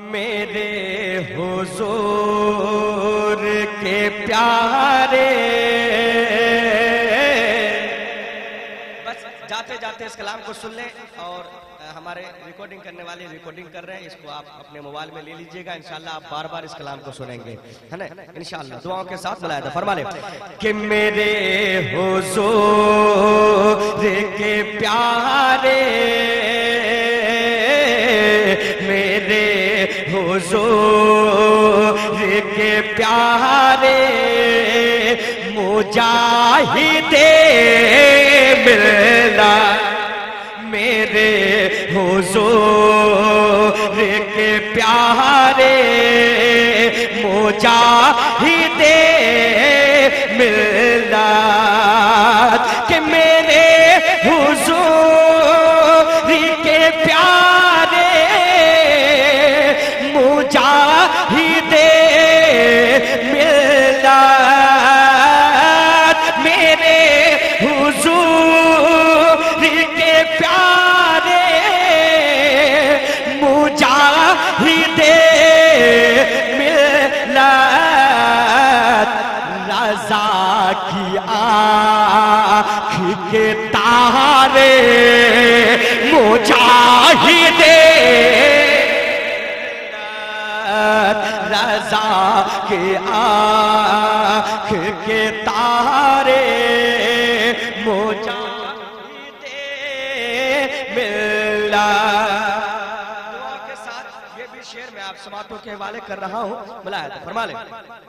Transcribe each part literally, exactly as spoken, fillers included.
میرے حضور کے پیارے. بس جاتے جاتے اس کلام کو سن لیں اور ہمارے ریکارڈنگ کرنے والے ریکارڈنگ کر رہے ہیں، اس کو آپ اپنے موبائل میں لے لیجئے گا. انشاءاللہ آپ بار بار اس کلام کو سنیں گے، ہے نا؟ انشاءاللہ دعاؤں کے ساتھ ملائدہ فرما لیں کہ میرے حضور کے پیارے، میرے حضور کے پیارے مجاہد ملت، میرے حضور کے پیارے مجاہد ملت، کہ میرے حضور کے پیارے مجاہد ملت، میرے حضور کے پیارے مجاہد ملت، رضا کی آنکھ کے تارے مجاہد رضا کے آنکھ کے تارے مجاہد ملت. دعا کے ساتھ یہ بھی شعر میں آپ سماعتوں کے حوالے کر رہا ہوں، ملائدہ فرما لیں.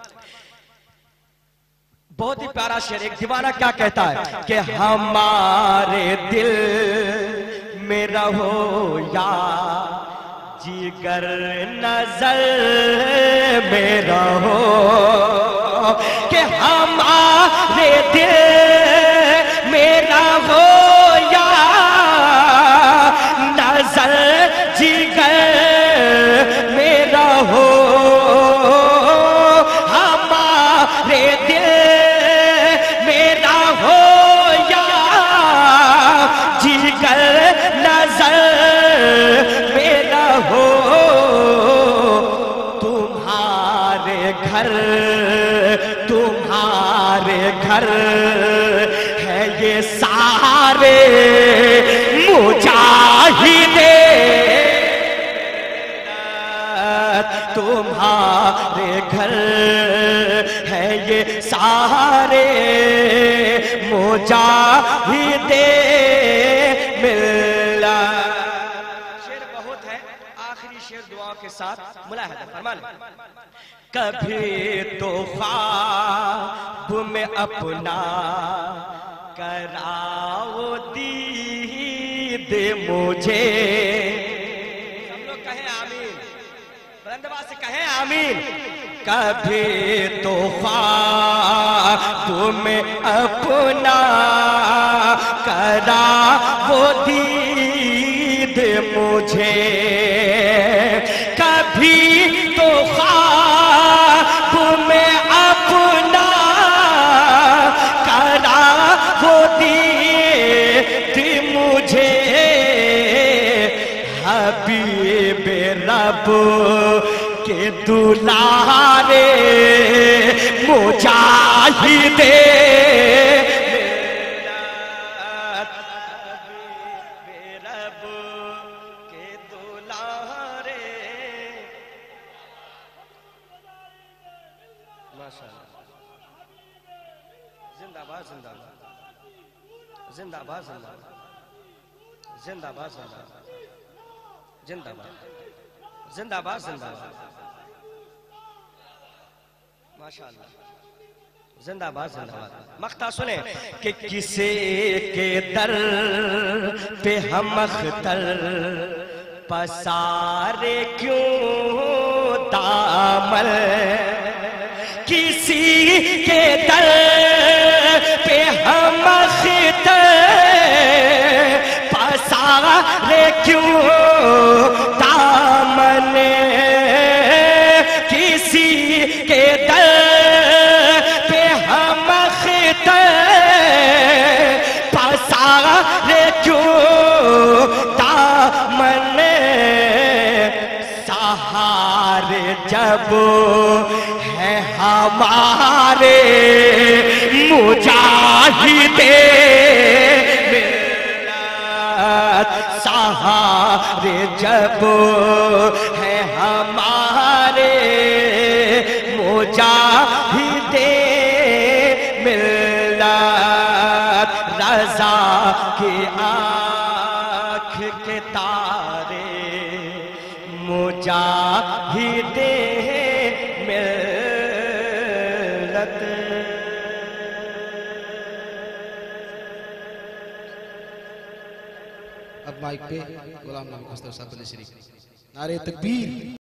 بہت ہی پیارا شعر. ایک دیوانہ کیا کہتا ہے کہ ہمارے دل میں رہو یا جگر نظر میں رہو، کہ ہمارے دل میں رہو یا نظر جگر میں رہو، ہمارے دل میں رہو یا جگر نظر میں رہو. تمہارے گھر تمہارے گھر ہے یہ سارے مجاہد، تمہارے گھر ہے یہ سارے مجاہد ملت. شعر بہت ہے، آخری شعر دعا کے ساتھ ملاحظہ فرما لیں. کبھی تو خواب میں اپنا کراؤ دید مجھے. سب لوگ کہیں آمین، بلند آواز سے کہیں آمین. کبھی تو خواب میں اپنا کراؤ دید مجھے، کبھی تو خواب میں اپنا کراؤ دید مجھے. حبیب رب کے دلارے مجاہد ملت، حبیب رب کے دلارے. ماشاءاللہ، زندہ باد زندہ باد زندہ باد زندہ باد زندہ باد زندہ باد زندہ باد زندہ باد. ماشاءاللہ، زندہ باد زندہ باد. مقطع سنیں کہ کسی کے در پہ ہم اختر پسارے کیوں دامن، کسی کے در پہ ہم اختر پسارے کیوں دامن، کسی کے در پہ ہم اختر پسارے کیوں دامن. سہا جب ہے ہمارے مجاہد ملت سہارے جب ہے ہمارے مجاہد ملت رضا کی آنکھ کے تارے مجاہد ملت. اب مائک پہ غلام نبی مصطفیٰ صاحب علیہ شریف. نعرہ تکبیر.